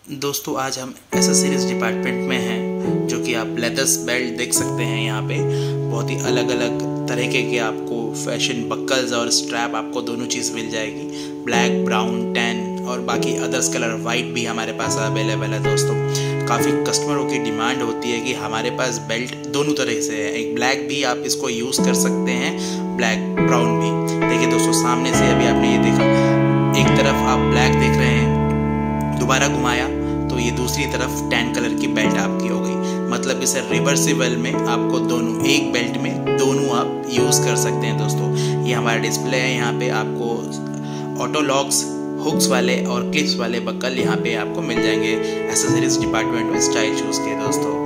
दोस्तों आज हम एसेसरीज डिपार्टमेंट में हैं, जो कि आप लेदर्स बेल्ट देख सकते हैं। यहाँ पे बहुत ही अलग अलग तरीके के आपको फैशन बक्कल्स और स्ट्रैप आपको दोनों चीज़ मिल जाएगी। ब्लैक, ब्राउन, टैन और बाकी अदर्स कलर वाइट भी हमारे पास अवेलेबल है। दोस्तों काफ़ी कस्टमरों की डिमांड होती है कि हमारे पास बेल्ट दोनों तरह से है। एक ब्लैक भी आप इसको यूज़ कर सकते हैं, ब्लैक ब्राउन भी। देखिए दोस्तों, सामने से अभी आपने ये देखा, एक तरफ आप ब्लैक देख रहे हैं, दोबारा घुमाया तो ये दूसरी तरफ टैन कलर की बेल्ट आपकी हो गई। मतलब इसे रिवर्सिबल में आपको दोनों, एक बेल्ट में दोनों आप यूज़ कर सकते हैं। दोस्तों ये हमारा डिस्प्ले है। यहाँ पे आपको ऑटो लॉक्स, हुक्स वाले और क्लिप्स वाले बक्कल यहाँ पे आपको मिल जाएंगे एसेसरीज डिपार्टमेंट में स्टाइल शूज़ के। दोस्तों